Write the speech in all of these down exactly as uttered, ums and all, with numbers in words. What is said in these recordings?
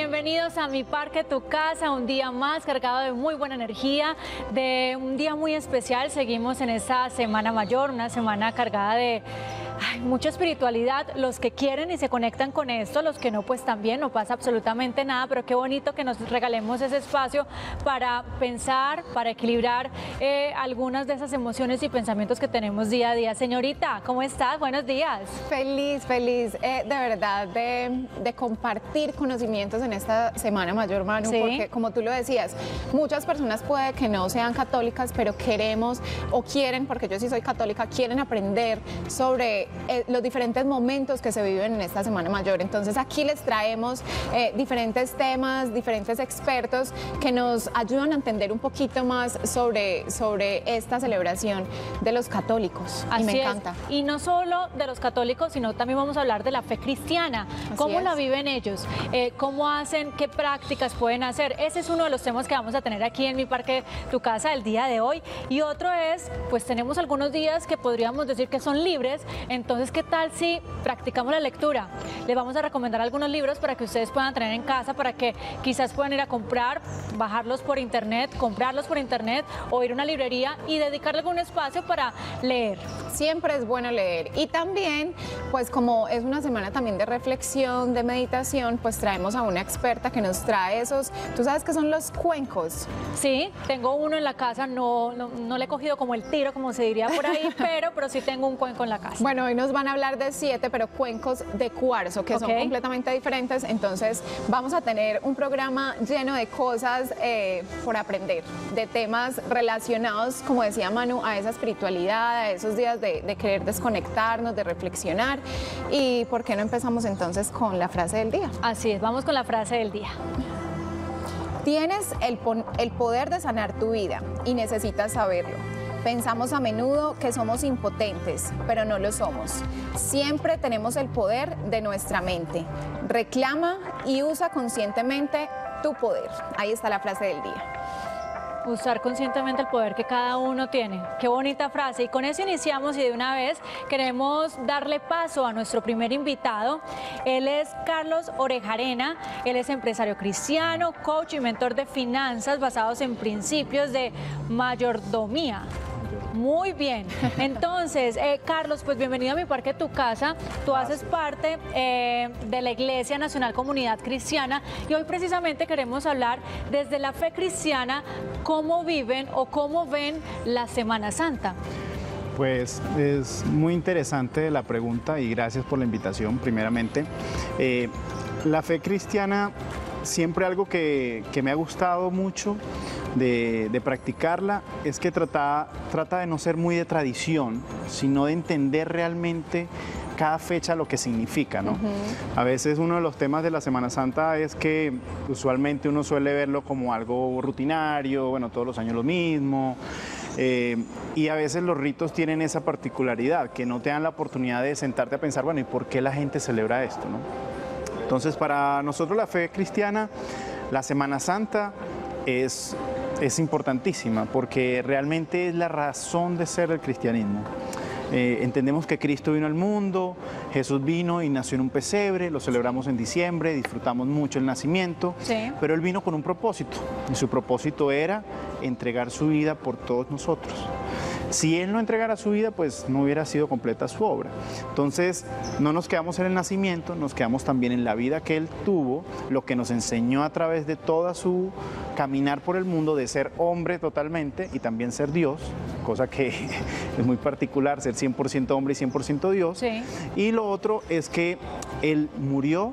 Bienvenidos a Mi Parque, Tu Casa, un día más cargado de muy buena energía, de un día muy especial. Seguimos en esta Semana Mayor, una semana cargada de ay, mucha espiritualidad. Los que quieren y se conectan con esto, los que no, pues también no pasa absolutamente nada, pero qué bonito que nos regalemos ese espacio para pensar, para equilibrar eh, algunas de esas emociones y pensamientos que tenemos día a día. Señorita, ¿cómo estás? Buenos días. Feliz, feliz, eh, de verdad, de, de compartir conocimientos en esta Semana Mayor, Manu, ¿Sí? Porque como tú lo decías, muchas personas puede que no sean católicas, pero queremos o quieren, porque yo sí soy católica, quieren aprender sobre eh, los diferentes momentos que se viven en esta Semana Mayor. Entonces aquí les traemos eh, diferentes temas, diferentes expertos que nos ayudan a entender un poquito más sobre, sobre esta celebración de los católicos. Así y me es. encanta. Y no solo de los católicos, sino también vamos a hablar de la fe cristiana. Así ¿Cómo es. la viven ellos? Eh, ¿Cómo hacen? ¿Qué prácticas pueden hacer? Ese es uno de los temas que vamos a tener aquí en Mi Parque, Tu Casa el día de hoy. Y otro es, pues tenemos algunos días que podríamos decir que son libres. Entonces, ¿qué tal si practicamos la lectura? Les vamos a recomendar algunos libros para que ustedes puedan tener en casa, para que quizás puedan ir a comprar, bajarlos por internet, comprarlos por internet o ir a una librería y dedicarle algún espacio para leer. Siempre es bueno leer. Y también, pues como es una semana también de reflexión, de meditación, pues traemos a una experta que nos trae esos, ¿tú sabes qué son los cuencos? Sí, tengo uno en la casa, no, no, no le he cogido como el tiro, como se diría por ahí, pero, pero sí tengo un cuenco en la casa. Bueno, hoy nos van a hablar de siete, pero cuencos de cuarzo, que Ok. son completamente diferentes. Entonces vamos a tener un programa lleno de cosas eh, por aprender, de temas relacionados, como decía Manu, a esa espiritualidad, a esos días de, de querer desconectarnos, de reflexionar. ¿Y por qué no empezamos entonces con la frase del día? Así es, vamos con la frase del día. Tienes el, pon- el poder de sanar tu vida y necesitas saberlo. Pensamos a menudo que somos impotentes, pero no lo somos. Siempre tenemos el poder de nuestra mente. Reclama y usa conscientemente tu poder. Ahí está la frase del día. Usar conscientemente el poder que cada uno tiene. Qué bonita frase. Y con eso iniciamos y de una vez queremos darle paso a nuestro primer invitado. Él es Carlos Orejarena. Él es empresario cristiano, coach y mentor de finanzas basados en principios de mayordomía. Muy bien. Entonces, eh, Carlos, pues bienvenido a Mi Parque, Tu Casa. Tú haces parte eh, de la Iglesia Nacional Comunidad Cristiana y hoy precisamente queremos hablar desde la fe cristiana, cómo viven o cómo ven la Semana Santa. Pues es muy interesante la pregunta y gracias por la invitación, primeramente. Eh, la fe cristiana, siempre algo que, que me ha gustado mucho de, de practicarla, es que trata, trata de no ser muy de tradición, sino de entender realmente cada fecha lo que significa, ¿no? Uh-huh. A veces uno de los temas de la Semana Santa es que usualmente uno suele verlo como algo rutinario, bueno, todos los años lo mismo, eh, y a veces los ritos tienen esa particularidad, que no te dan la oportunidad de sentarte a pensar, bueno, ¿y por qué la gente celebra esto, no? Entonces, para nosotros la fe cristiana, la Semana Santa es, es importantísima, porque realmente es la razón de ser del cristianismo. Eh, entendemos que Cristo vino al mundo, Jesús vino y nació en un pesebre, lo celebramos en diciembre, disfrutamos mucho el nacimiento, Sí. pero Él vino con un propósito, y su propósito era entregar su vida por todos nosotros. Si Él no entregara su vida, pues no hubiera sido completa su obra. Entonces, no nos quedamos en el nacimiento, nos quedamos también en la vida que Él tuvo, lo que nos enseñó a través de toda su caminar por el mundo, de ser hombre totalmente y también ser Dios, cosa que es muy particular, ser cien por ciento hombre y cien por ciento Dios. Sí. Y lo otro es que Él murió,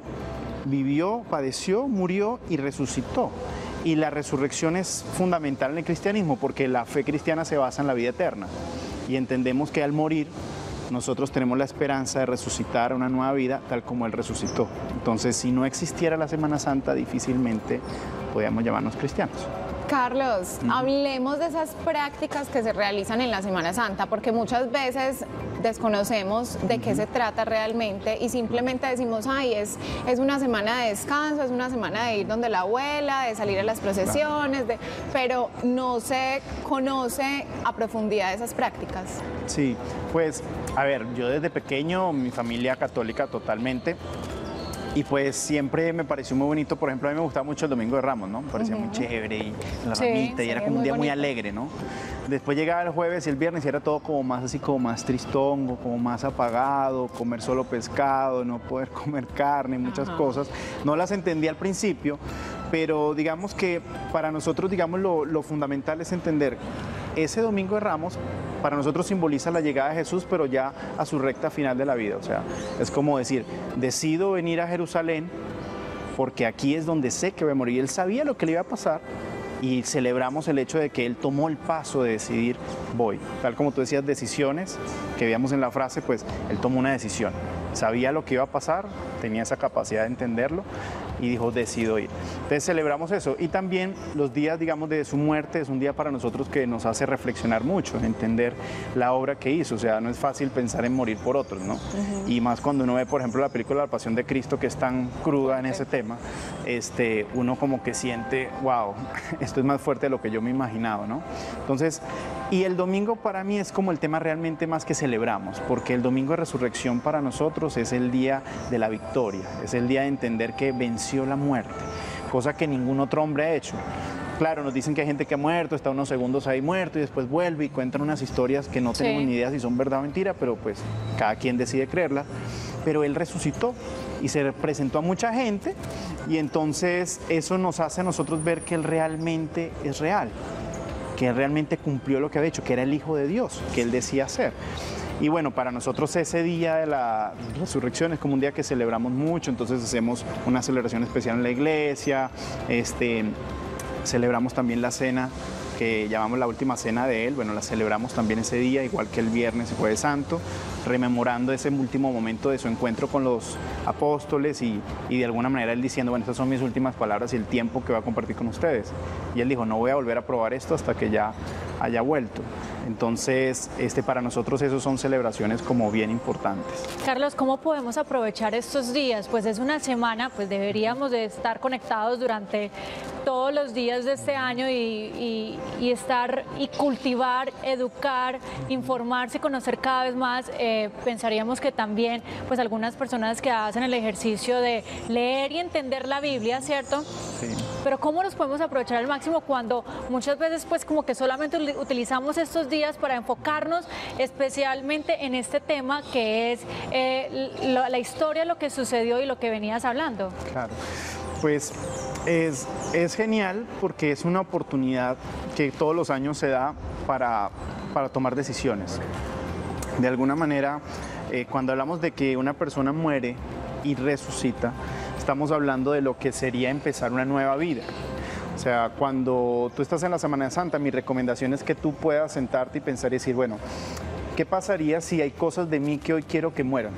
vivió, padeció, murió y resucitó. Y la resurrección es fundamental en el cristianismo porque la fe cristiana se basa en la vida eterna. Y entendemos que al morir nosotros tenemos la esperanza de resucitar a una nueva vida tal como Él resucitó. Entonces, si no existiera la Semana Santa, difícilmente podríamos llamarnos cristianos. Carlos, uh-huh. hablemos de esas prácticas que se realizan en la Semana Santa, porque muchas veces desconocemos de uh-huh. qué se trata realmente y simplemente decimos, ay, es, es una semana de descanso, es una semana de ir donde la abuela, de salir a las procesiones, de, pero no se conoce a profundidad esas prácticas. Sí, pues, a ver, yo desde pequeño, mi familia católica totalmente, Y pues siempre me pareció muy bonito, por ejemplo, a mí me gustaba mucho el Domingo de Ramos, ¿no? Me parecía muy chévere y la Sí, ramita, y sí, era es como un muy día muy bonito. alegre, ¿no? Después llegaba el jueves y el viernes y era todo como más así, como más tristongo, como más apagado, comer solo pescado, no poder comer carne, muchas Ajá. cosas. No las entendí al principio, pero digamos que para nosotros, digamos, lo, lo fundamental es entender ese Domingo de Ramos para nosotros simboliza la llegada de Jesús, pero ya a su recta final de la vida. O sea, es como decir, decido venir a Jerusalén porque aquí es donde sé que voy a morir. Él sabía lo que le iba a pasar y celebramos el hecho de que él tomó el paso de decidir, voy. Tal como tú decías, decisiones que veíamos en la frase, pues él tomó una decisión. Sabía lo que iba a pasar, tenía esa capacidad de entenderlo y dijo, decido ir. Entonces celebramos eso. Y también los días, digamos, de su muerte es un día para nosotros que nos hace reflexionar mucho, entender la obra que hizo. O sea, no es fácil pensar en morir por otros, ¿no? Uh-huh. Y más cuando uno ve, por ejemplo, la película La Pasión de Cristo, que es tan cruda en ese tema, este, uno como que siente, wow, esto es más fuerte de lo que yo me imaginaba, ¿no? Entonces, y el domingo para mí es como el tema realmente más que celebramos, porque el domingo de resurrección para nosotros es el día de la victoria, es el día de entender que venció la muerte, cosa que ningún otro hombre ha hecho. Claro, nos dicen que hay gente que ha muerto, está unos segundos ahí muerto y después vuelve y cuentan unas historias que no tenemos sí. ni idea si son verdad o mentira, pero pues cada quien decide creerla. Pero él resucitó y se presentó a mucha gente y entonces eso nos hace a nosotros ver que él realmente es real, que él realmente cumplió lo que había hecho, que era el Hijo de Dios, que él decía ser. Y bueno, para nosotros ese día de la resurrección es como un día que celebramos mucho, entonces hacemos una celebración especial en la iglesia, este, celebramos también la cena que llamamos la última cena de él, bueno, la celebramos también ese día, igual que el viernes y Jueves Santo, rememorando ese último momento de su encuentro con los apóstoles y, y de alguna manera él diciendo, bueno, estas son mis últimas palabras y el tiempo que voy a compartir con ustedes. Y él dijo, no voy a volver a probar esto hasta que ya haya vuelto. Entonces, este, para nosotros esos son celebraciones como bien importantes. Carlos, ¿cómo podemos aprovechar estos días? Pues es una semana, pues deberíamos de estar conectados durante todos los días de este año y, y, y estar y cultivar, educar, informarse, conocer cada vez más. Eh, pensaríamos que también, pues algunas personas que hacen el ejercicio de leer y entender la Biblia, ¿cierto? Sí. Pero ¿cómo los podemos aprovechar al máximo cuando muchas veces pues como que solamente utilizamos estos días para enfocarnos especialmente en este tema que es eh, la, la historia, lo que sucedió y lo que venías hablando? Claro, pues es, es genial porque es una oportunidad que todos los años se da para, para tomar decisiones. De alguna manera, eh, cuando hablamos de que una persona muere y resucita, estamos hablando de lo que sería empezar una nueva vida. O sea, cuando tú estás en la Semana Santa, mi recomendación es que tú puedas sentarte y pensar y decir, bueno, ¿qué pasaría si hay cosas de mí que hoy quiero que mueran?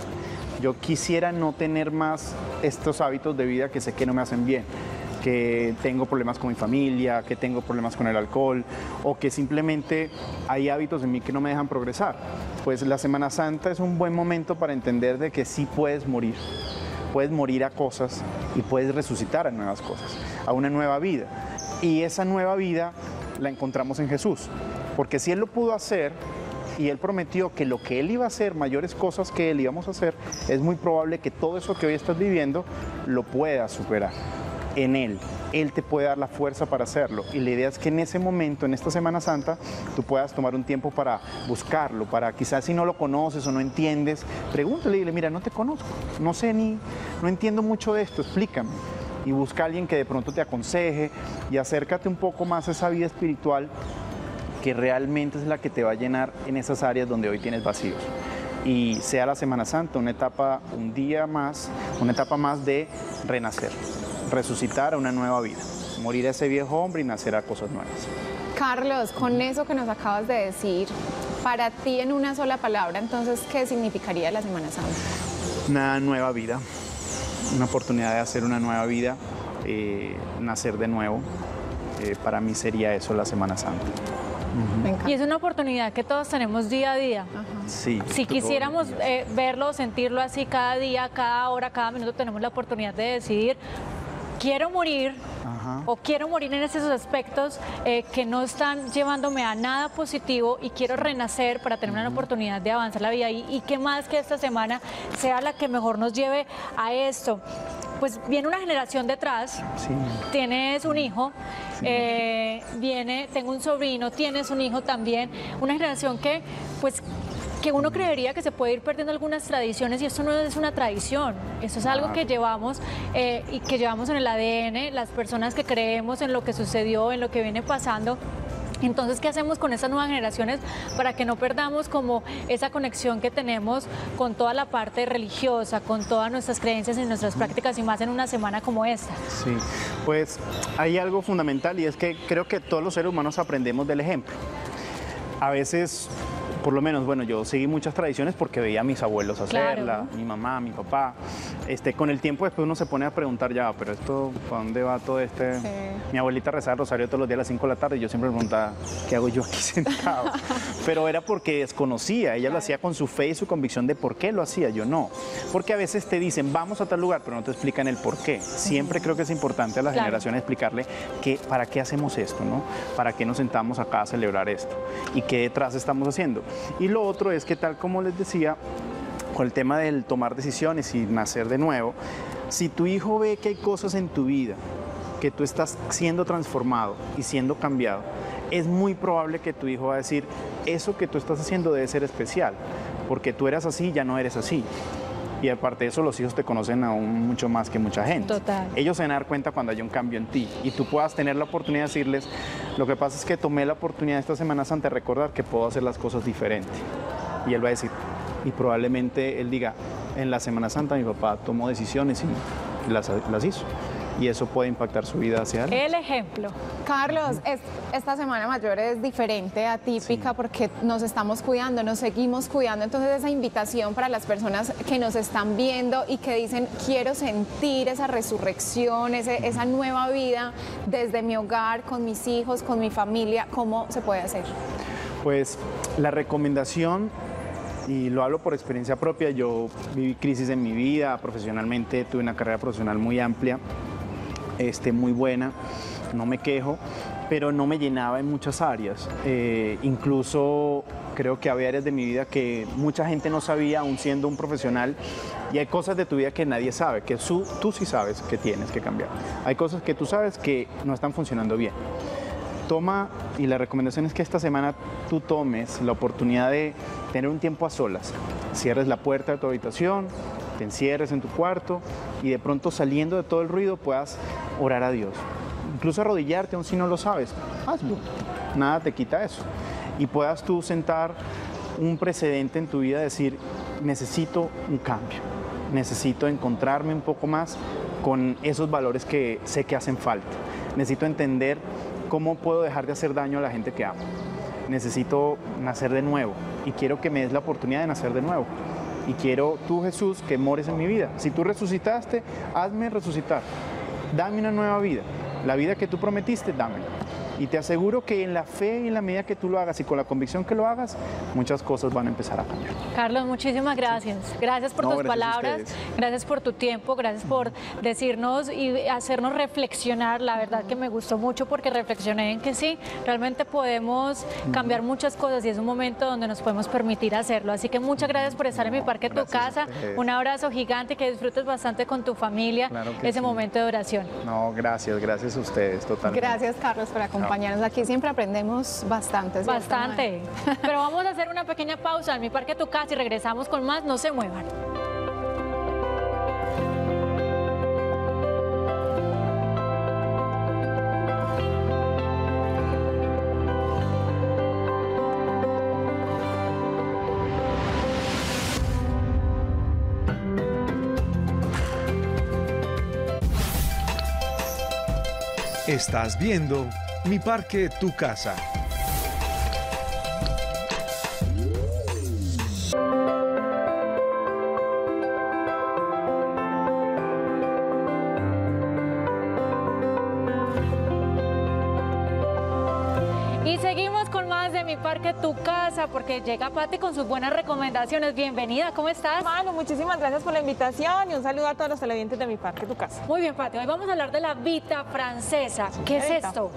Yo quisiera no tener más estos hábitos de vida que sé que no me hacen bien, que tengo problemas con mi familia, que tengo problemas con el alcohol o que simplemente hay hábitos en mí que no me dejan progresar. Pues la Semana Santa es un buen momento para entender de que sí puedes morir. Puedes morir a cosas y puedes resucitar a nuevas cosas, a una nueva vida. Y esa nueva vida la encontramos en Jesús. Porque si Él lo pudo hacer y Él prometió que lo que Él iba a hacer, mayores cosas que Él íbamos a hacer, es muy probable que todo eso que hoy estás viviendo lo puedas superar en Él. Él te puede dar la fuerza para hacerlo. Y la idea es que en ese momento, en esta Semana Santa, tú puedas tomar un tiempo para buscarlo, para quizás si no lo conoces o no entiendes, pregúntale y dile, mira, no te conozco, no sé ni, no entiendo mucho de esto, explícame. Y busca a alguien que de pronto te aconseje y acércate un poco más a esa vida espiritual que realmente es la que te va a llenar en esas áreas donde hoy tienes vacíos. Y sea la Semana Santa una etapa, un día más, una etapa más de renacer. Resucitar a una nueva vida, morir a ese viejo hombre y nacer a cosas nuevas. Carlos, con eso que nos acabas de decir, para ti en una sola palabra, entonces, ¿qué significaría la Semana Santa? Una nueva vida, una oportunidad de hacer una nueva vida, eh, nacer de nuevo. Eh, para mí sería eso la Semana Santa. Uh-huh. Y es una oportunidad que todos tenemos día a día. Uh-huh. Sí. Si quisiéramos eh, verlo, sentirlo así cada día, cada hora, cada minuto, tenemos la oportunidad de decidir quiero morir, Ajá. o quiero morir en esos aspectos eh, que no están llevándome a nada positivo y quiero renacer para tener una oportunidad de avanzar la vida. Y, y qué más que esta semana sea la que mejor nos lleve a esto. Pues viene una generación detrás, Sí. tienes un hijo, eh, viene, tengo un sobrino, tienes un hijo también, una generación que pues que uno creería que se puede ir perdiendo algunas tradiciones y esto no es una tradición, eso es algo que llevamos eh, y que llevamos en el A D N, las personas que creemos en lo que sucedió, en lo que viene pasando. Entonces, ¿qué hacemos con esas nuevas generaciones para que no perdamos como esa conexión que tenemos con toda la parte religiosa, con todas nuestras creencias y nuestras prácticas y más en una semana como esta? Sí, pues hay algo fundamental y es que creo que todos los seres humanos aprendemos del ejemplo. A veces, por lo menos, bueno, yo seguí muchas tradiciones porque veía a mis abuelos hacerla, Claro. mi mamá, mi papá. Este, con el tiempo después uno se pone a preguntar ya, pero esto, ¿para dónde va todo este? Sí. Mi abuelita rezaba el rosario todos los días a las cinco de la tarde y yo siempre me preguntaba, ¿qué hago yo aquí sentado? Pero era porque desconocía, ella lo hacía con su fe y su convicción de por qué lo hacía, yo no. Porque a veces te dicen, vamos a tal lugar, pero no te explican el por qué. Siempre creo que es importante a la Claro. generación explicarle que, para qué hacemos esto, ¿no? Para qué nos sentamos acá a celebrar esto y qué detrás estamos haciendo. Y lo otro es que, tal como les decía, con el tema del tomar decisiones y nacer de nuevo, si tu hijo ve que hay cosas en tu vida, que tú estás siendo transformado y siendo cambiado, es muy probable que tu hijo va a decir, eso que tú estás haciendo debe ser especial, porque tú eras así, ya no eres así. Y aparte de eso, los hijos te conocen aún mucho más que mucha gente. Total. Ellos se van a dar cuenta cuando haya un cambio en ti y tú puedas tener la oportunidad de decirles, lo que pasa es que tomé la oportunidad esta Semana Santa de recordar que puedo hacer las cosas diferente. Y él va a decir, y probablemente él diga, en la Semana Santa mi papá tomó decisiones y las, las hizo. Y eso puede impactar su vida hacia adelante. El ejemplo. Carlos, es- esta semana mayor es diferente, atípica, porque nos estamos cuidando, nos seguimos cuidando. Entonces, esa invitación para las personas que nos están viendo y que dicen, quiero sentir esa resurrección, ese- esa nueva vida desde mi hogar, con mis hijos, con mi familia, ¿cómo se puede hacer? Pues la recomendación, y lo hablo por experiencia propia, yo viví crisis en mi vida, profesionalmente tuve una carrera profesional muy amplia, este, muy buena, no me quejo, pero no me llenaba en muchas áreas. Eh, incluso creo que había áreas de mi vida que mucha gente no sabía, aún siendo un profesional, y hay cosas de tu vida que nadie sabe, que su- tú sí sabes que tienes que cambiar. Hay cosas que tú sabes que no están funcionando bien. Toma, y la recomendación es que esta semana tú tomes la oportunidad de tener un tiempo a solas. Cierres la puerta de tu habitación, te encierres en tu cuarto y de pronto, saliendo de todo el ruido, puedas orar a Dios. Incluso arrodillarte, aun si no lo sabes, hazlo. Nada te quita eso. Y puedas tú sentar un precedente en tu vida, decir, necesito un cambio. Necesito encontrarme un poco más con esos valores que sé que hacen falta. Necesito entender cómo puedo dejar de hacer daño a la gente que amo. Necesito nacer de nuevo y quiero que me des la oportunidad de nacer de nuevo. Y quiero tú, Jesús, que mores en mi vida. Si tú resucitaste, hazme resucitar. Dame una nueva vida. La vida que tú prometiste, dámela. Y te aseguro que en la fe y en la medida que tú lo hagas y con la convicción que lo hagas, muchas cosas van a empezar a cambiar. Carlos, muchísimas gracias. Gracias por No, tus gracias a palabras, ustedes. gracias por tu tiempo, gracias por decirnos y hacernos reflexionar. La verdad que me gustó mucho porque reflexioné en que sí, realmente podemos cambiar muchas cosas y es un momento donde nos podemos permitir hacerlo. Así que muchas gracias por estar en mi parque, tu Gracias a casa. ustedes. Un abrazo gigante, que disfrutes bastante con tu familia Claro que ese sí. momento de oración. No, gracias, gracias a ustedes, totalmente. Gracias, Carlos, por acompañarnos aquí. Siempre aprendemos bastante. ¿cierto, Bastante. Pero vamos a hacer una pequeña pausa en mi parque, tu casa y regresamos con más. No se muevan. Estás viendo Mi Parque, Tu Casa. Y Y seguimos con más de Mi Parque, Tu Casa, porque llega Pati con sus buenas recomendaciones. Bienvenida, ¿cómo estás? Manu, muchísimas gracias por la invitación y un saludo a todos los televidentes de Mi Parque, Tu Casa. Muy bien, Pati, hoy vamos a hablar de la Vita francesa. ¿Qué es esto?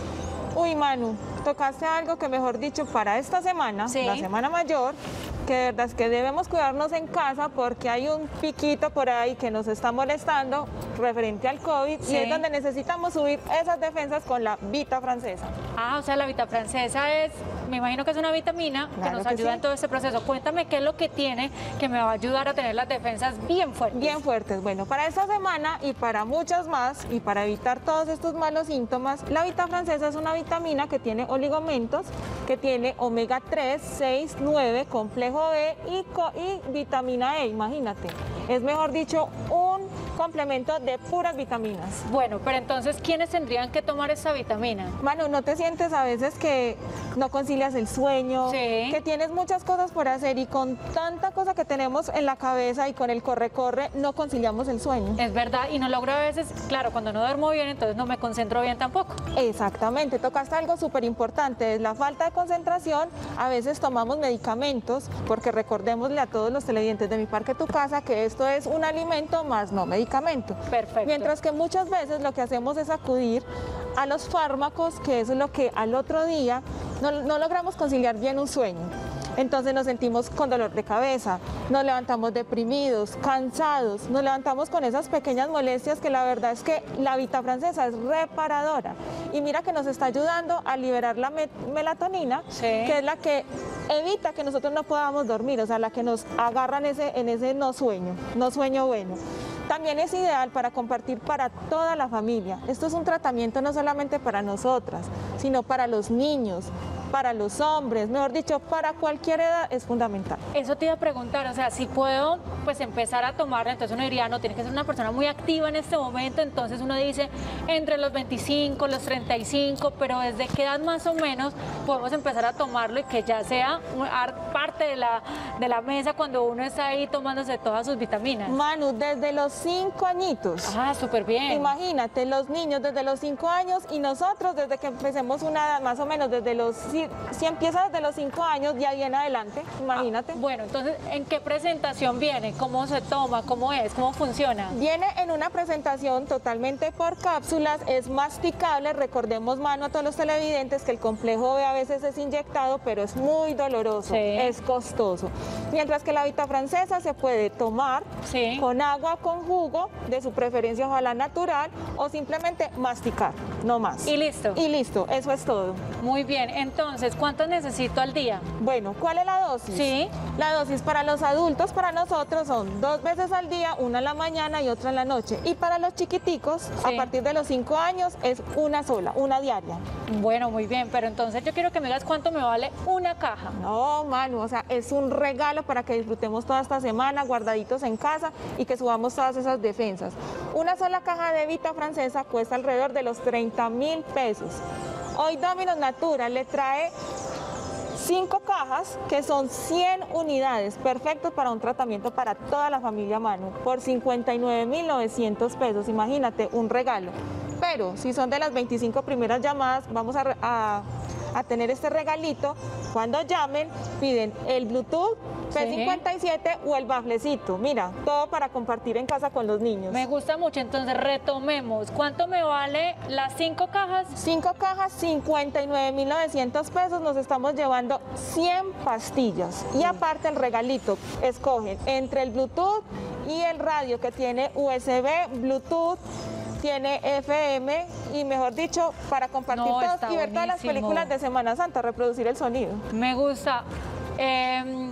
Uy, Manu, tocaste algo que, mejor dicho, para esta semana, ¿Sí? la Semana Mayor, que de verdad es que debemos cuidarnos en casa porque hay un piquito por ahí que nos está molestando referente al COVID, ¿Sí? y es donde necesitamos subir esas defensas con la Vita francesa. Ah, o sea, la Vita francesa es, me imagino que es una vitamina que Claro nos que ayuda sí. en todo este proceso. Cuéntame qué es lo que tiene que me va a ayudar a tener las defensas bien fuertes. Bien fuertes. Bueno, para esta semana y para muchas más, y para evitar todos estos malos síntomas, la Vita francesa es una vitamina que tiene oligomentos, que tiene omega tres, seis, nueve, complejo B y, co- y vitamina E, imagínate. Es, mejor dicho, un complemento de puras vitaminas. Bueno, pero entonces, ¿quiénes tendrían que tomar esta vitamina? Manu, ¿no te sientes a veces que no concilias el sueño? Sí. Que tienes muchas cosas por hacer y con tanta cosa que tenemos en la cabeza y con el corre-corre, no conciliamos el sueño? Es verdad, y no logro a veces, claro, cuando no duermo bien, entonces no me concentro bien tampoco. Exactamente, tocaste algo súper importante, es la falta de concentración. A veces tomamos medicamentos, porque recordémosle a todos los televidentes de Mi Parque, Tu Casa, que esto es un alimento más no medicamento. Perfecto. Mientras que muchas veces lo que hacemos es acudir a los fármacos, que eso es lo que al otro día no, no logramos conciliar bien un sueño. Entonces nos sentimos con dolor de cabeza, nos levantamos deprimidos, cansados, nos levantamos con esas pequeñas molestias que la verdad es que la Vita francesa es reparadora. Y mira que nos está ayudando a liberar la me- melatonina, Sí. que es la que evita que nosotros no podamos dormir, o sea, la que nos agarra en ese, en ese no sueño, no sueño bueno. También es ideal para compartir para toda la familia. Esto es un tratamiento no solamente para nosotras, sino para los niños, para los hombres, mejor dicho, para cualquier edad es fundamental. Eso te iba a preguntar, o sea, si puedo pues empezar a tomarla, entonces uno diría, no, tiene que ser una persona muy activa en este momento, entonces uno dice entre los veinticinco, los treinta y cinco, pero ¿desde qué edad más o menos podemos empezar a tomarlo y que ya sea un- ar- parte de la, de la mesa cuando uno está ahí tomándose todas sus vitaminas? Manu, desde los cinco añitos. Ah, súper bien. Imagínate, los niños desde los cinco años y nosotros desde que empecemos una edad más o menos desde los, si, si empieza desde los cinco años, de ahí en adelante, imagínate. Ah, bueno, entonces, ¿en qué presentación viene? ¿Cómo se toma? ¿Cómo es? ¿Cómo funciona? Viene en una presentación totalmente por cápsulas, es masticable, recordemos, Manu, a todos los televidentes que el complejo B a veces es inyectado, pero es muy doloroso, Sí. es costoso. Mientras que la Vita francesa se puede tomar Sí. con agua, con jugo, de su preferencia ojalá natural, o simplemente masticar, no más. Y listo. Y listo, eso es todo. Muy bien, entonces, ¿cuánto necesito al día? Bueno, ¿cuál es la dosis? Sí. La dosis para los adultos, para nosotros, son dos veces al día, una en la mañana y otra en la noche. Y para los chiquiticos, Sí. a partir de los cinco años, es una sola, una diaria. Bueno, muy bien, pero entonces yo quiero que me digas cuánto me vale una caja. No, Manu, o sea, es un regalo para que disfrutemos toda esta semana guardaditos en casa y que subamos todas esas defensas. Una sola caja de Vita francesa cuesta alrededor de los treinta mil pesos. Hoy Domino's Natural le trae cinco cajas que son cien unidades, perfectos para un tratamiento para toda la familia, Manu, por cincuenta y nueve mil novecientos pesos. Imagínate, un regalo. Pero si son de las veinticinco primeras llamadas, vamos a, re- a- a tener este regalito. Cuando llamen, piden el Bluetooth P cincuenta y siete o el baflecito. Mira, todo para compartir en casa con los niños. Me gusta mucho, entonces retomemos. ¿Cuánto me vale las cinco cajas? Cinco cajas, cincuenta y nueve mil novecientos pesos, nos estamos llevando cien pastillas. Y aparte el regalito, escogen entre el Bluetooth y el radio que tiene U S B, Bluetooth, tiene F M y mejor dicho, para compartir No, todos está y ver todas las buenísimo. películas de Semana Santa, reproducir el sonido. Me gusta. Eh,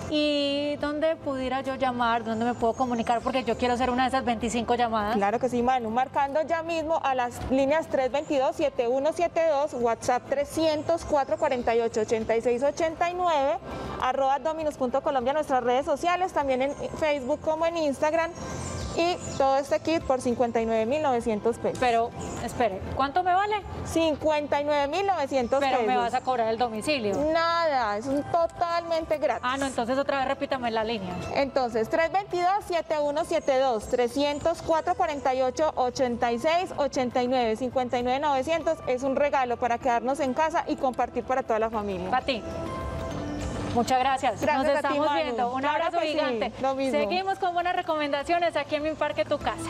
¿Y dónde pudiera yo llamar? ¿Dónde me puedo comunicar? Porque yo quiero hacer una de esas veinticinco llamadas. Claro que sí, Manu, marcando ya mismo a las líneas tres dos dos, siete uno siete dos, WhatsApp trescientos, cuatrocientos cuarenta y ocho, ochenta y seis ochenta y nueve, arroba dominos punto colombia, nuestras redes sociales, también en Facebook como en Instagram. y todo este kit por cincuenta y nueve mil novecientos pesos. Pero, espere, ¿cuánto me vale? cincuenta y nueve mil novecientos pesos. Pero me vas a cobrar el domicilio. Nada, es un totalmente gratis. Ah, no, entonces otra vez repítame la línea. Entonces, tres dos dos, siete uno siete dos, tres cero cuatro, cuatro ocho, ocho seis, ocho nueve, cincuenta y nueve mil novecientos es un regalo para quedarnos en casa y compartir para toda la familia. Para ti. Muchas gracias. Gracias Nos a ti, estamos Manu. viendo. Un Claro abrazo que sí, gigante. lo mismo. Seguimos con buenas recomendaciones aquí en Mi Parque Tu Casa.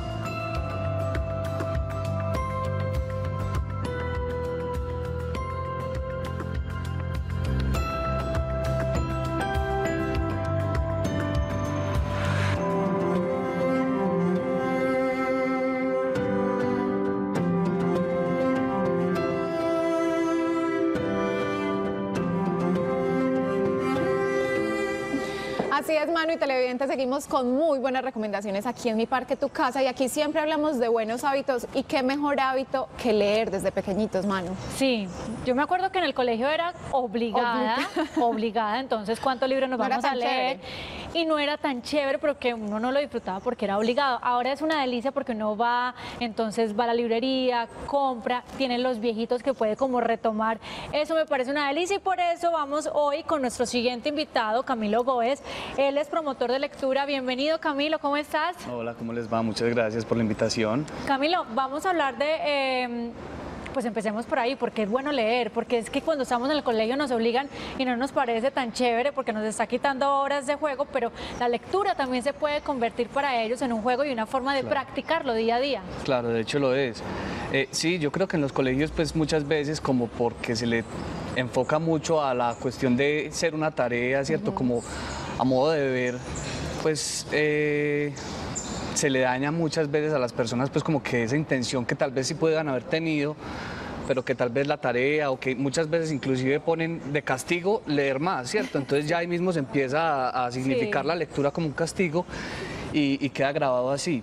Así es, Manu y televidentes, seguimos con muy buenas recomendaciones aquí en Mi Parque Tu Casa y aquí siempre hablamos de buenos hábitos y qué mejor hábito que leer desde pequeñitos, Manu. Sí, yo me acuerdo que en el colegio era obligada, obligada, entonces ¿cuántos libros nos No era vamos a tan leer? chévere. Y no era tan chévere porque uno no lo disfrutaba porque era obligado. Ahora es una delicia porque uno va, entonces va a la librería, compra, tiene los viejitos que puede como retomar. Eso me parece una delicia y por eso vamos hoy con nuestro siguiente invitado, Camilo Góez. Él es promotor de lectura. Bienvenido, Camilo, ¿cómo estás? Hola, ¿cómo les va? Muchas gracias por la invitación. Camilo, vamos a hablar de... Eh, pues empecemos por ahí, porque es bueno leer, porque es que cuando estamos en el colegio nos obligan y no nos parece tan chévere porque nos está quitando horas de juego, pero la lectura también se puede convertir para ellos en un juego y una forma de Claro. practicarlo día a día. Claro, de hecho lo es. Eh, sí, yo creo que en los colegios pues muchas veces como porque se le enfoca mucho a la cuestión de ser una tarea, ¿cierto? Como a modo de ver, pues... Eh, se le daña muchas veces a las personas pues como que esa intención que tal vez sí puedan haber tenido, pero que tal vez la tarea o que muchas veces inclusive ponen de castigo leer más, ¿cierto? Entonces ya ahí mismo se empieza a, a significar Sí. la lectura como un castigo y, y queda grabado así.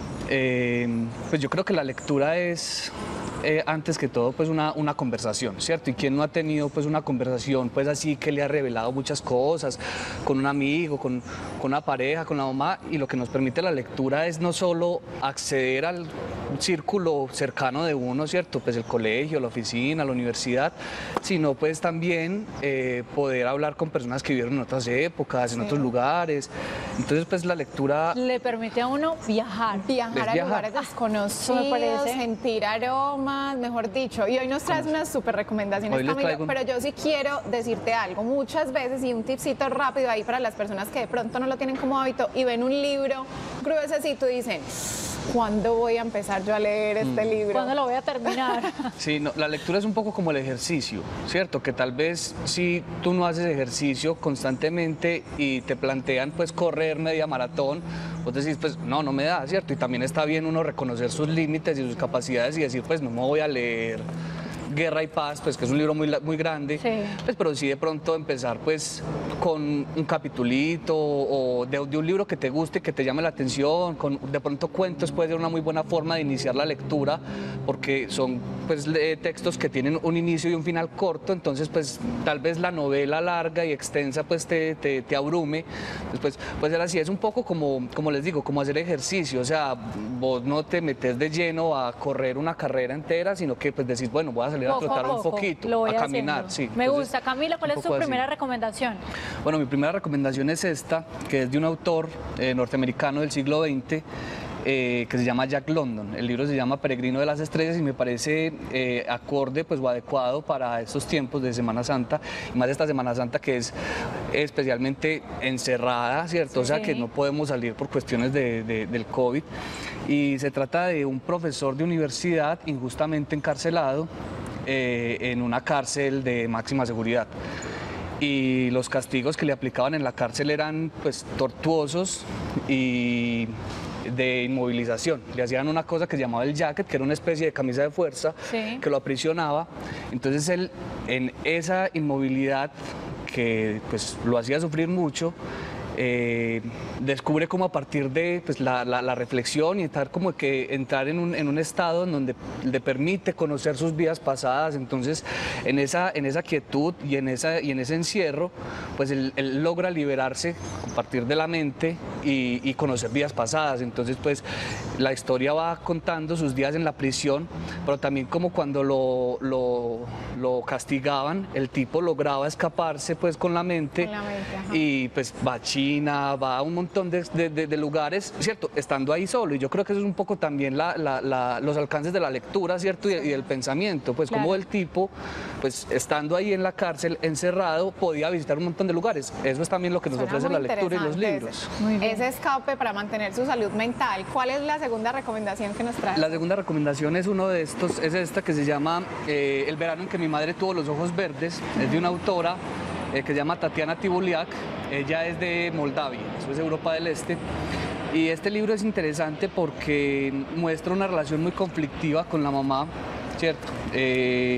Eh, pues yo creo que la lectura es... Eh, antes que todo pues una, una conversación, ¿cierto? Y quién no ha tenido pues una conversación pues así que le ha revelado muchas cosas con un amigo, con, con una pareja, con la mamá, y lo que nos permite la lectura es no solo acceder al círculo cercano de uno, ¿cierto? Pues el colegio, la oficina, la universidad, sino pues también eh, poder hablar con personas que vivieron en otras épocas, en otros lugares. Entonces pues la lectura... Le permite a uno viajar. Viajar Es a viajar. lugares desconocidos, Eso me parece. sentir aromas, mejor dicho. Y hoy nos traes unas súper recomendaciones, Hoy les Camilo, traigo un- pero yo sí quiero decirte algo. Muchas veces, y un tipcito rápido ahí para las personas que de pronto no lo tienen como hábito y ven un libro gruesecito y dicen, ¿cuándo voy a empezar yo a leer este libro? ¿Cuándo lo voy a terminar? Sí, no, la lectura es un poco como el ejercicio, ¿cierto? Que tal vez si tú no haces ejercicio constantemente y te plantean pues correr media maratón, vos decís pues no, no me da, ¿cierto? Y también está bien uno reconocer sus límites y sus capacidades y decir pues no me voy a leer Guerra y Paz, pues que es un libro muy, la- muy grande, Sí. pues, pero sí de pronto empezar pues con un capitulito o de, de un libro que te guste, que te llame la atención, con de pronto cuentos puede ser una muy buena forma de iniciar la lectura porque son pues le- textos que tienen un inicio y un final corto, entonces pues tal vez la novela larga y extensa pues te, te, te abrume, después puede ser así, es un poco como, como les digo, como hacer ejercicio, o sea, vos no te metes de lleno a correr una carrera entera, sino que pues decís, bueno, voy a salir a Poco trotar un poco, poquito, lo voy a caminar, haciendo. sí. Me Entonces, gusta. Camila, ¿cuál un es tu poco así. primera recomendación? Bueno, mi primera recomendación es esta, que es de un autor eh, norteamericano del siglo veinte, eh, que se llama Jack London. El libro se llama Peregrino de las Estrellas y me parece eh, acorde pues, o adecuado para estos tiempos de Semana Santa, y más esta Semana Santa que es especialmente encerrada, ¿cierto? O sea, Sí. que no podemos salir por cuestiones de- de- del COVID. Y se trata de un profesor de universidad injustamente encarcelado eh, en una cárcel de máxima seguridad. Y los castigos que le aplicaban en la cárcel eran pues tortuosos y de inmovilización. Le hacían una cosa que se llamaba el jacket, que era una especie de camisa de fuerza Sí. que lo aprisionaba. Entonces él en esa inmovilidad que pues lo hacía sufrir mucho, eh, descubre cómo a partir de pues, la, la, la reflexión y entrar, como que entrar en un, en un estado en donde le permite conocer sus vidas pasadas. Entonces, en esa, en esa quietud y en, esa, y en ese encierro, pues él, él logra liberarse a partir de la mente y, y conocer vidas pasadas. Entonces, pues la historia va contando sus días en la prisión, pero también como cuando lo, lo, lo castigaban, el tipo lograba escaparse pues con la mente, Con la mente, ajá. y pues va a China, va a un montón de, de, de- de lugares, ¿cierto? Estando ahí solo. Y yo creo que eso es un poco también la, la- la- los alcances de la lectura, ¿cierto? Y, y del pensamiento, pues Claro. como el tipo, pues estando ahí en la cárcel, encerrado, podía visitar un montón de lugares. Eso es también lo que nos Suena ofrece muy la lectura y los interesante libros. ese- Muy bien. Ese escape para mantener su salud mental. ¿Cuál es la segunda recomendación que nos trae? La segunda recomendación es uno de estos, es esta que se llama eh, El verano en que mi madre tuvo los ojos verdes. Es de una autora eh, que se llama Tatiana Tibuliak. Ella es de Moldavia, eso es Europa del Este. Y este libro es interesante porque muestra una relación muy conflictiva con la mamá, ¿cierto? Eh,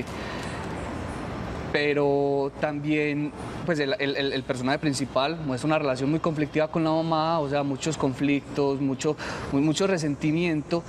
pero también pues el, el- el- el personaje principal muestra una relación muy conflictiva con la mamá, o sea, muchos conflictos, mucho, muy- mucho resentimiento.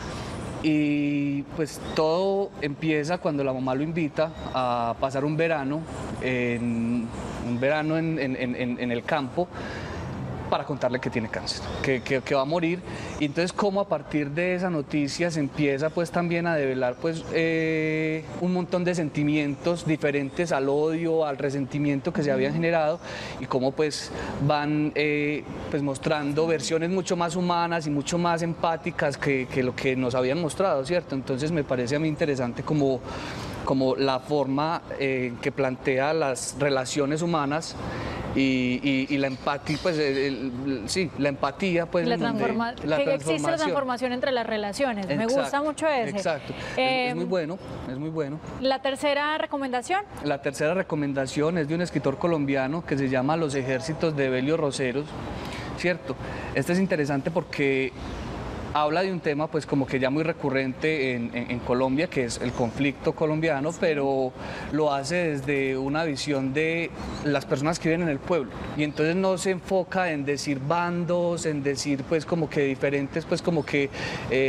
Y pues todo empieza cuando la mamá lo invita a pasar un verano, en, un verano en, en- en- en el campo, para contarle que tiene cáncer, que, que- que va a morir. Y entonces cómo a partir de esa noticia se empieza pues también a develar pues eh, un montón de sentimientos diferentes al odio, al resentimiento que se habían generado, y cómo pues van eh, pues mostrando versiones mucho más humanas y mucho más empáticas que, que lo que nos habían mostrado, ¿cierto? Entonces me parece a mí interesante como como la forma eh, que plantea las relaciones humanas y, y- y la empatía, pues el- el- sí, la empatía, pues La en donde- transforma- la que existe la transformación. transformación entre las relaciones. Me Exacto, gusta mucho ese. Exacto. Es- Eh, es muy bueno, es muy bueno. La tercera recomendación. La tercera recomendación es de un escritor colombiano que se llama Los ejércitos de Belio Roseros, ¿cierto? Este es interesante porque habla de un tema pues como que ya muy recurrente en, en- en Colombia, que es el conflicto colombiano, pero lo hace desde una visión de las personas que viven en el pueblo. Y entonces no se enfoca en decir bandos, en decir pues como que diferentes pues como que eh,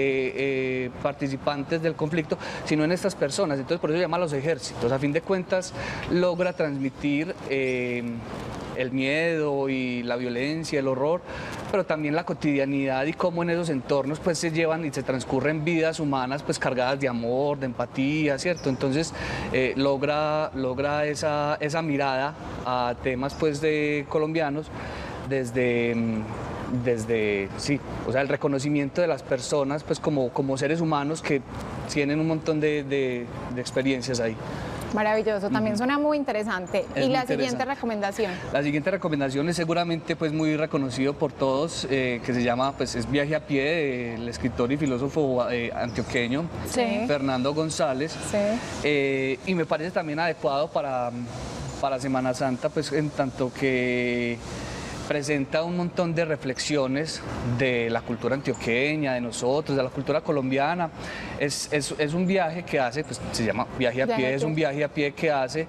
eh, participantes del conflicto, sino en estas personas. Entonces por eso se llama Los ejércitos. A fin de cuentas logra transmitir eh, el miedo y la violencia, el horror, pero también la cotidianidad y cómo en esos entornos pues se llevan y se transcurren vidas humanas pues cargadas de amor, de empatía, ¿cierto? Entonces eh, logra, logra esa, esa mirada a temas pues de colombianos desde, mm, desde, sí, o sea, el reconocimiento de las personas pues como, como seres humanos que tienen un montón de, de- de experiencias ahí. Maravilloso, también suena muy interesante. Es y muy la siguiente interesante. recomendación. La siguiente recomendación es seguramente pues muy reconocido por todos, eh, que se llama pues es Viaje a pie, del escritor y filósofo eh, antioqueño Sí. Fernando González. Sí. Eh, y me parece también adecuado para, para Semana Santa, pues en tanto que presenta un montón de reflexiones de la cultura antioqueña, de nosotros, de la cultura colombiana. Es, es- es un viaje que hace, pues se llama Viaje a Viaje pie, a es un pie. viaje a pie que hace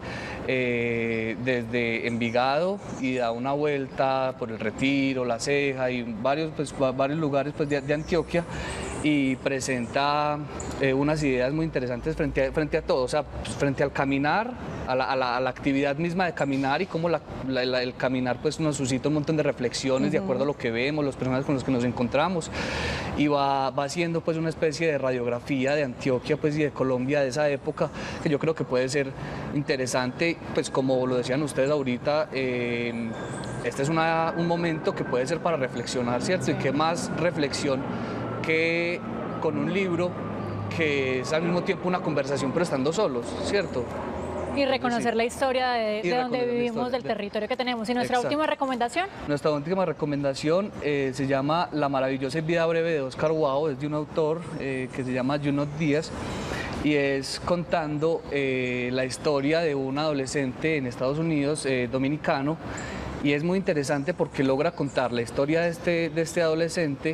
eh, desde Envigado y da una vuelta por el Retiro, La Ceja y varios, pues, va- varios lugares pues, de, de Antioquia, y presenta eh, unas ideas muy interesantes frente a, frente a todo, o sea, pues, frente al caminar, a la, a la- a la actividad misma de caminar, y cómo la- la- la- el caminar pues, nos suscita un montón de reflexiones de acuerdo a lo que vemos, los personajes con los que nos encontramos, y va, va haciendo pues, una especie de radiografía de Antioquia pues, y de Colombia de esa época, que yo creo que puede ser interesante, pues como lo decían ustedes ahorita, eh, este es una- un momento que puede ser para reflexionar, ¿cierto? Y qué más reflexión que con un libro que es al mismo tiempo una conversación pero estando solos, ¿cierto? Y reconocer Sí. la historia de, Y de donde reconocer la vivimos, historia del de- territorio que tenemos. Y nuestra Exacto. última recomendación. Nuestra última recomendación eh, se llama La maravillosa vida breve de Oscar Wilde, es de un autor eh, que se llama Junot Díaz, y es contando eh, la historia de un adolescente en Estados Unidos, eh, dominicano, y es muy interesante porque logra contar la historia de este, de este adolescente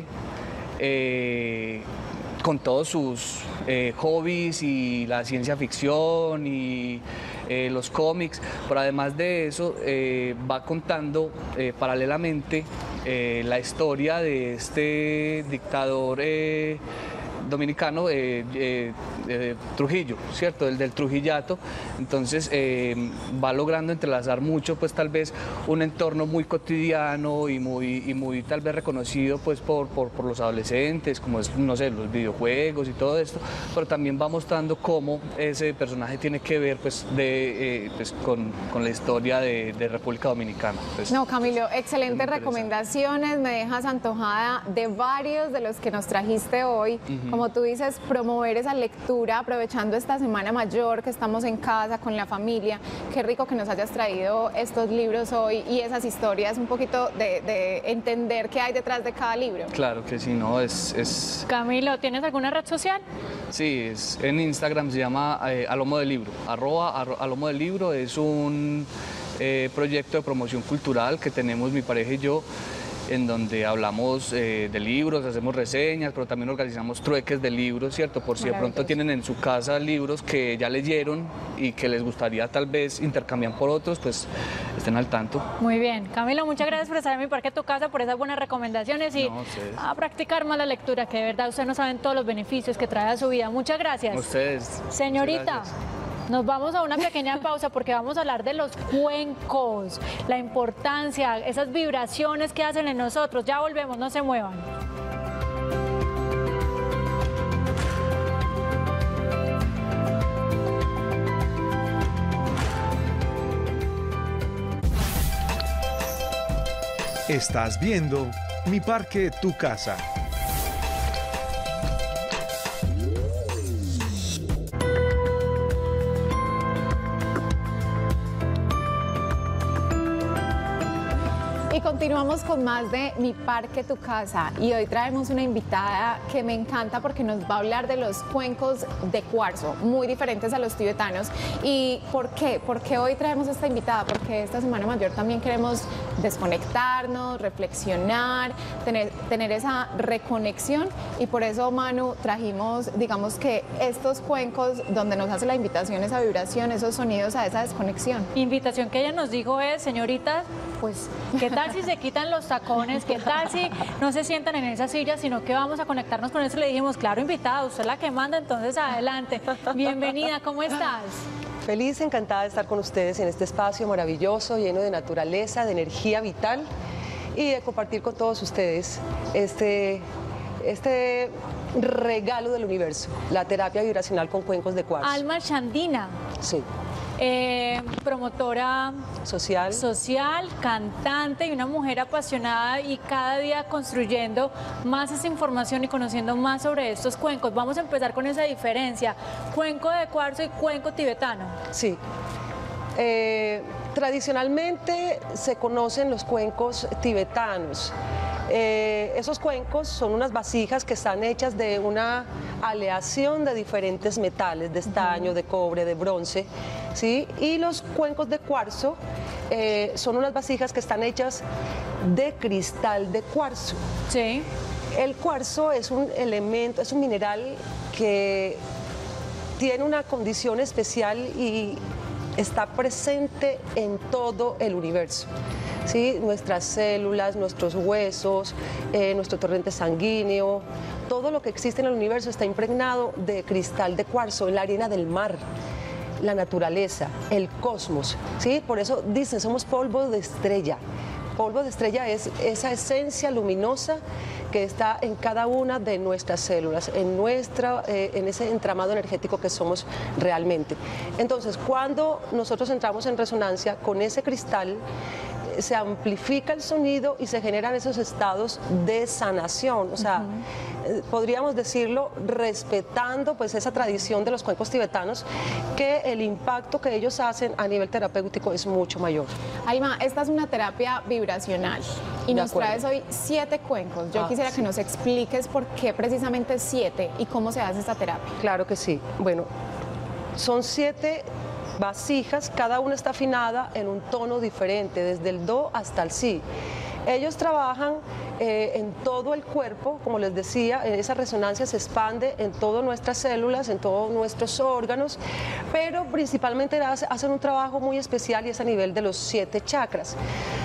eh, con todos sus eh, hobbies y la ciencia ficción y eh, los cómics, pero además de eso eh, va contando eh, paralelamente eh, la historia de este dictador eh, dominicano, eh, eh, eh, Trujillo, ¿cierto? El del Trujillato. Entonces eh, va logrando entrelazar mucho, pues tal vez un entorno muy cotidiano y muy, y muy tal vez reconocido pues por, por, por los adolescentes, como es, no sé, los videojuegos y todo esto, pero también va mostrando cómo ese personaje tiene que ver pues, de, eh, pues con, con la historia de, de República Dominicana. Pues, no, Camilo, excelentes recomendaciones, me dejas antojada de varios de los que nos trajiste hoy. Uh-huh. Como tú dices, promover esa lectura, aprovechando esta Semana Mayor que estamos en casa con la familia. Qué rico que nos hayas traído estos libros hoy y esas historias, un poquito de, de entender qué hay detrás de cada libro. Claro que sí, no, es... es... Camilo, ¿tienes alguna red social? Sí, es, en Instagram se llama eh, Alomo del Libro. Arroba arro, Alomo del Libro es un eh, proyecto de promoción cultural que tenemos mi pareja y yo, en donde hablamos eh, de libros, hacemos reseñas, pero también organizamos trueques de libros, ¿cierto? Por si de pronto tienen en su casa libros que ya leyeron y que les gustaría tal vez intercambiar por otros, pues estén al tanto. Muy bien. Camilo, muchas gracias por estar en Mi Parque Tu Casa, por esas buenas recomendaciones y no, a practicar más la lectura, que de verdad ustedes no saben todos los beneficios que trae a su vida. Muchas gracias. A ustedes. Señorita. Nos vamos a una pequeña pausa porque vamos a hablar de los cuencos, la importancia, esas vibraciones que hacen en nosotros. Ya volvemos, no se muevan. Estás viendo Mi Parque Tu Casa. Y continuamos con más de Mi Parque Tu Casa y hoy traemos una invitada que me encanta porque nos va a hablar de los cuencos de cuarzo, muy diferentes a los tibetanos. ¿Y por qué? Porque hoy traemos esta invitada, porque esta Semana Mayor también queremos desconectarnos, reflexionar, tener, tener esa reconexión y por eso, Manu, trajimos, digamos que estos cuencos donde nos hace la invitación, esa vibración, esos sonidos a esa desconexión. Invitación que ella nos dijo es, señoritas, pues, ¿qué tal si se quitan los tacones? ¿Qué tal si no se sientan en esa silla, sino que vamos a conectarnos con eso? Le dijimos, claro, invitada, usted es la que manda, entonces adelante. Bienvenida, ¿cómo estás? Feliz, encantada de estar con ustedes en este espacio maravilloso, lleno de naturaleza, de energía vital y de compartir con todos ustedes este, este regalo del universo, la terapia vibracional con cuencos de cuarzo. Alma Shandina. Sí. Eh, promotora social. social, cantante y una mujer apasionada y cada día construyendo más esa información y conociendo más sobre estos cuencos. Vamos a empezar con esa diferencia, cuenco de cuarzo y cuenco tibetano. Sí. Eh, tradicionalmente se conocen los cuencos tibetanos. Eh, esos cuencos son unas vasijas que están hechas de una aleación de diferentes metales, de estaño, de cobre, de bronce, ¿sí? Y los cuencos de cuarzo eh, son unas vasijas que están hechas de cristal de cuarzo. Sí. El cuarzo es un elemento, es un mineral que tiene una condición especial y está presente en todo el universo. ¿Sí? Nuestras células, nuestros huesos, eh, nuestro torrente sanguíneo, todo lo que existe en el universo está impregnado de cristal de cuarzo, en la arena del mar, la naturaleza, el cosmos, ¿sí? Por eso dicen, somos polvo de estrella. Polvo de estrella es esa esencia luminosa que está en cada una de nuestras células, en, nuestra, eh, en ese entramado energético que somos realmente. Entonces, cuando nosotros entramos en resonancia con ese cristal, se amplifica el sonido y se generan esos estados de sanación, o sea, uh-huh. podríamos decirlo respetando pues esa tradición de los cuencos tibetanos, que el impacto que ellos hacen a nivel terapéutico es mucho mayor. Alma, esta es una terapia vibracional y de nos acuerdo. traes hoy siete cuencos. Yo ah, quisiera sí. que nos expliques por qué precisamente siete y cómo se hace esta terapia. Claro que sí. Bueno, son siete vasijas, cada una está afinada en un tono diferente, desde el do hasta el si. Ellos trabajan eh, en todo el cuerpo, como les decía, esa resonancia se expande en todas nuestras células, en todos nuestros órganos, pero principalmente hacen un trabajo muy especial y es a nivel de los siete chakras.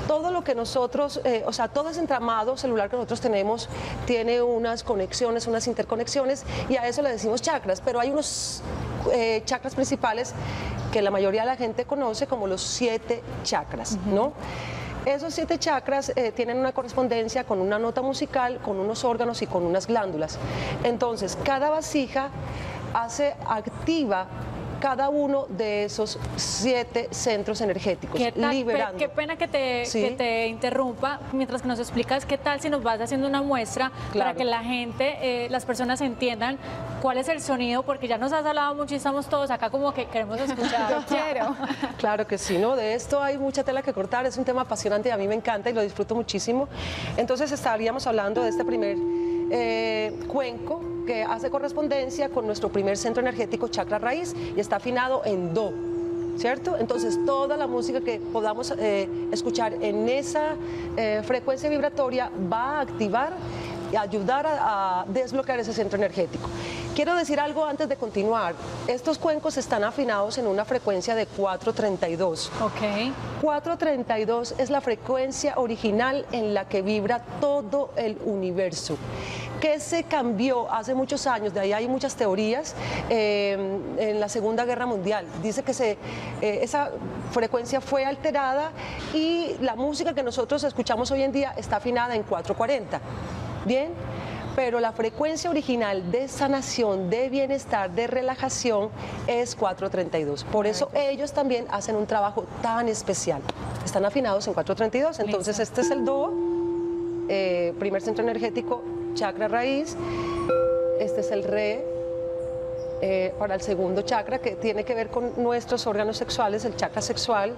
todo lo que nosotros, eh, o sea, todo ese entramado celular que nosotros tenemos tiene unas conexiones, unas interconexiones, y a eso le decimos chakras, pero hay unos eh, chakras principales que la mayoría de la gente conoce como los siete chakras, ¿no? Esos siete chakras eh, tienen una correspondencia con una nota musical, con unos órganos y con unas glándulas. Entonces, cada vasija hace activa cada uno de esos siete centros energéticos, ¿Qué tal? liberando. Qué pena que te, ¿Sí? que te interrumpa, mientras que nos explicas qué tal si nos vas haciendo una muestra Claro. para que la gente, eh, las personas entiendan cuál es el sonido, porque ya nos has hablado mucho y estamos todos acá como que queremos escuchar. Yo quiero. Claro que sí, ¿no? De esto hay mucha tela que cortar, es un tema apasionante y a mí me encanta y lo disfruto muchísimo. Entonces estaríamos hablando de este primer eh, cuenco que hace correspondencia con nuestro primer centro energético, chakra raíz, y está afinado en do, ¿cierto? Entonces toda la música que podamos eh, escuchar en esa eh, frecuencia vibratoria va a activar y ayudar a, a desbloquear ese centro energético. Quiero decir algo antes de continuar. Estos cuencos están afinados en una frecuencia de cuatrocientos treinta y dos. Ok. cuatrocientos treinta y dos es la frecuencia original en la que vibra todo el universo. ¿Qué se cambió hace muchos años? De ahí hay muchas teorías. Eh, en la Segunda Guerra Mundial dice que se, eh, esa frecuencia fue alterada y la música que nosotros escuchamos hoy en día está afinada en cuatrocientos cuarenta. Bien, pero la frecuencia original de sanación, de bienestar, de relajación es cuatrocientos treinta y dos. Por eso ellos también hacen un trabajo tan especial. Están afinados en cuatrocientos treinta y dos. Entonces este es el do, eh, primer centro energético, chakra raíz. Este es el re, eh, para el segundo chakra, que tiene que ver con nuestros órganos sexuales, el chakra sexual.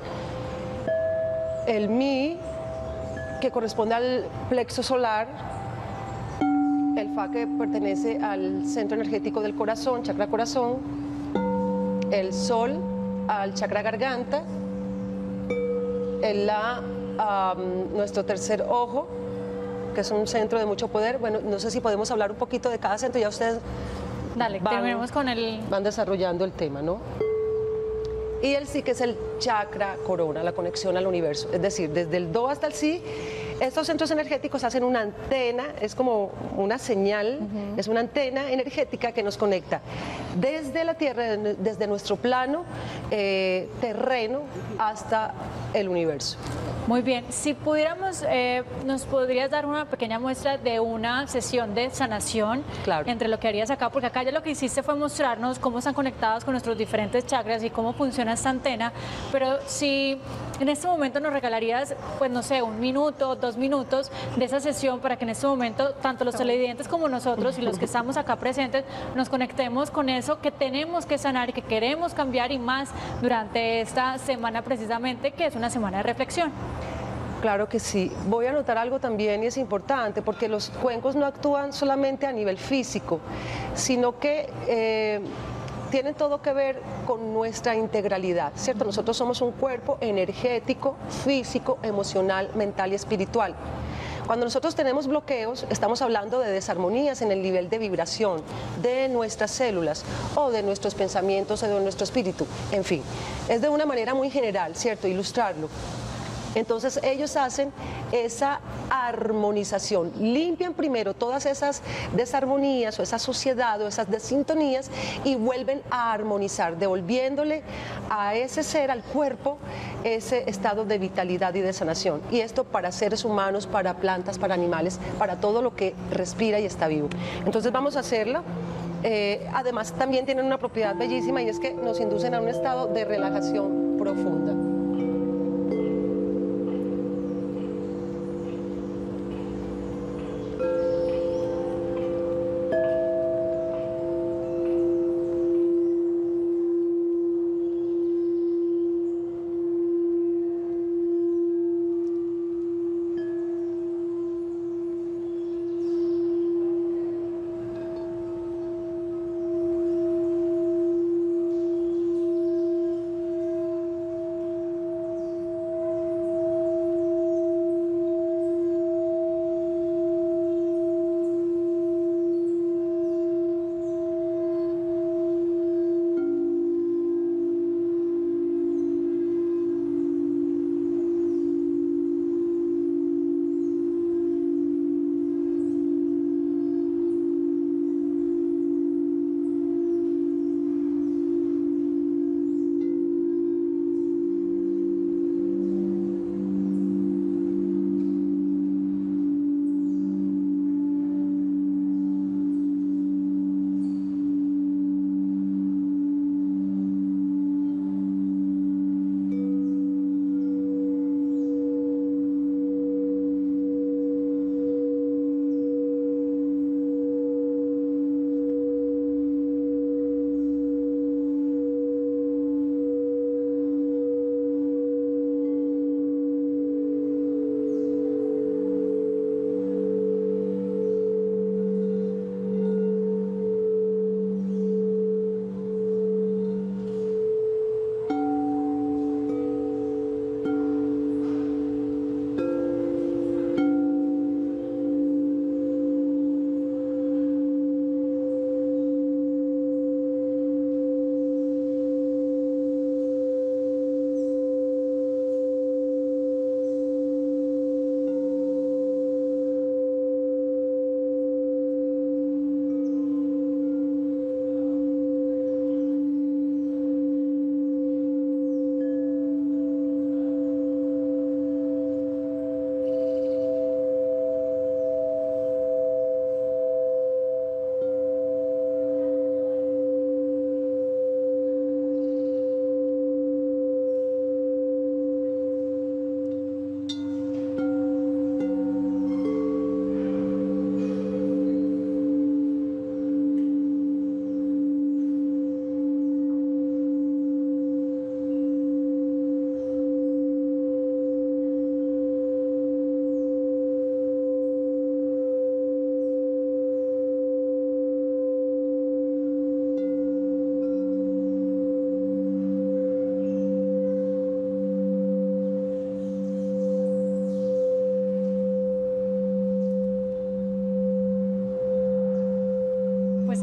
El mi, que corresponde al plexo solar. El fa, que pertenece al centro energético del corazón, chakra corazón. El sol, al chakra garganta. El la, um, nuestro tercer ojo, que es un centro de mucho poder. Bueno, no sé si podemos hablar un poquito de cada centro, ya ustedes Dale, van, terminemos con el... van desarrollando el tema, ¿no? Y el si, que es el chakra corona, la conexión al universo. Es decir, desde el do hasta el si, estos centros energéticos hacen una antena, es como una señal, uh-huh. es una antena energética que nos conecta desde la Tierra, desde nuestro plano eh, terreno hasta el universo. Muy bien, si pudiéramos, eh, ¿nos podrías dar una pequeña muestra de una sesión de sanación? Claro. Entre lo que harías acá, porque acá ya lo que hiciste fue mostrarnos cómo están conectados con nuestros diferentes chakras y cómo funciona esta antena, pero si en este momento nos regalarías, pues no sé, un minuto, dos minutos de esa sesión para que en este momento tanto los televidentes como nosotros y los que estamos acá presentes nos conectemos con eso que tenemos que sanar y que queremos cambiar, y más durante esta semana precisamente, que es una semana de reflexión. Claro que sí. Voy a anotar algo también y es importante, porque los cuencos no actúan solamente a nivel físico, sino que eh, tienen todo que ver con nuestra integralidad, ¿cierto? Nosotros somos un cuerpo energético, físico, emocional, mental y espiritual. Cuando nosotros tenemos bloqueos, estamos hablando de desarmonías en el nivel de vibración de nuestras células o de nuestros pensamientos o de nuestro espíritu, en fin. Es de una manera muy general, ¿cierto? Ilustrarlo. Entonces ellos hacen esa armonización, limpian primero todas esas desarmonías o esa suciedad o esas desintonías y vuelven a armonizar, devolviéndole a ese ser, al cuerpo, ese estado de vitalidad y de sanación. Y esto para seres humanos, para plantas, para animales, para todo lo que respira y está vivo. Entonces vamos a hacerla. Eh, además también tienen una propiedad bellísima, y es que nos inducen a un estado de relajación profunda.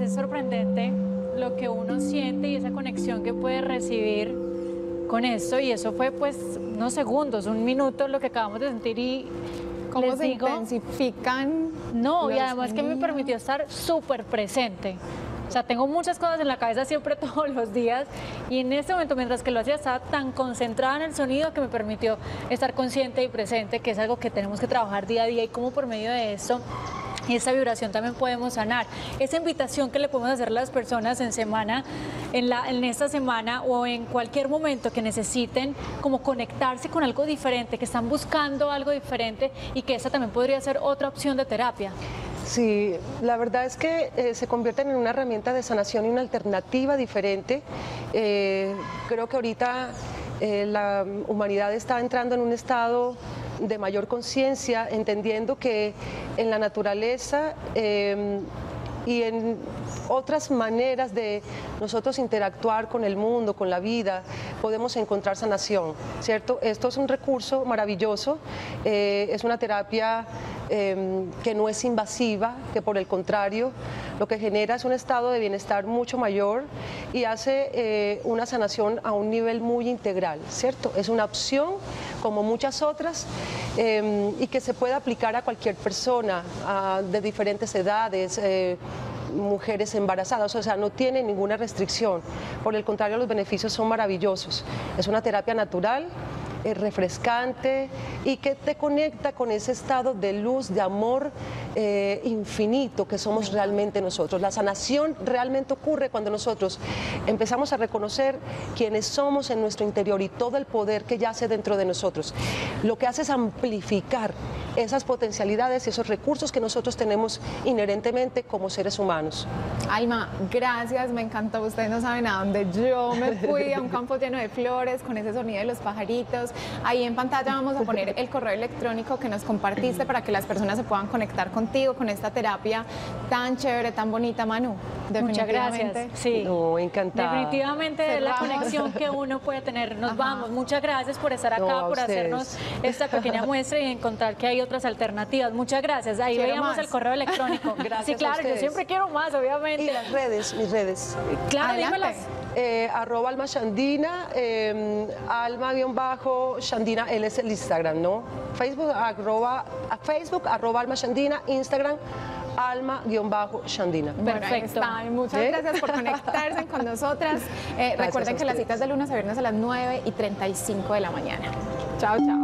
es sorprendente lo que uno siente y esa conexión que puede recibir con esto, y eso fue pues unos segundos, un minuto lo que acabamos de sentir, y ¿Cómo les se digo, intensifican? no, y los además que me sonidos? permitió estar súper presente. O sea, tengo muchas cosas en la cabeza siempre, todos los días, y en este momento, mientras que lo hacía, estaba tan concentrada en el sonido que me permitió estar consciente y presente, que es algo que tenemos que trabajar día a día, y cómo por medio de esto y esa vibración también podemos sanar. Esa invitación que le podemos hacer a las personas en semana, en, la, en esta semana o en cualquier momento que necesiten como conectarse con algo diferente, que están buscando algo diferente, y que esa también podría ser otra opción de terapia. Sí, la verdad es que eh, se convierten en una herramienta de sanación y una alternativa diferente. Eh, creo que ahorita eh, la humanidad está entrando en un estado de mayor conciencia, entendiendo que en la naturaleza eh, y en otras maneras de nosotros interactuar con el mundo, con la vida, podemos encontrar sanación, ¿cierto? Esto es un recurso maravilloso, eh, es una terapia eh, que no es invasiva, que por el contrario lo que genera es un estado de bienestar mucho mayor y hace eh, una sanación a un nivel muy integral, ¿cierto? Es una opción como muchas otras eh, y que se puede aplicar a cualquier persona a, de diferentes edades, eh, mujeres embarazadas, o sea, no tiene ninguna restricción. Por el contrario, los beneficios son maravillosos. Es una terapia natural, es refrescante y que te conecta con ese estado de luz, de amor eh, infinito que somos realmente nosotros. La sanación realmente ocurre cuando nosotros empezamos a reconocer quiénes somos en nuestro interior y todo el poder que yace dentro de nosotros. Lo que hace es amplificar esas potencialidades y esos recursos que nosotros tenemos inherentemente como seres humanos. Alma, gracias, me encantó. Ustedes no saben a dónde yo me fui, a un campo lleno de flores, con ese sonido de los pajaritos. Ahí en pantalla vamos a poner el correo electrónico que nos compartiste para que las personas se puedan conectar contigo con esta terapia tan chévere, tan bonita, Manu. Muchas gracias. Sí. No, encantada. Definitivamente es la Cerramos. conexión que uno puede tener. Nos Ajá. vamos. Muchas gracias por estar acá, No, a por ustedes. hacernos esta pequeña muestra y encontrar que hay otras alternativas. Muchas gracias. Ahí Quiero veíamos más. el correo electrónico. Gracias Sí, a claro, yo ustedes. siempre quiero más, obviamente. Y las redes, mis redes. Claro, Adelante. dímelas. Eh, arroba Alma Shandina, eh, Alma-Shandina, él es el Instagram, ¿no? Facebook, arroba, a Facebook, arroba Alma Shandina, Instagram, Alma-Shandina. Bueno, ahí Perfecto. está. Y muchas ¿Sí? gracias por conectarse con nosotras. Eh, Gracias recuerden a que las ustedes. citas de lunes a viernes a las nueve y treinta y cinco de la mañana. Chao, chao.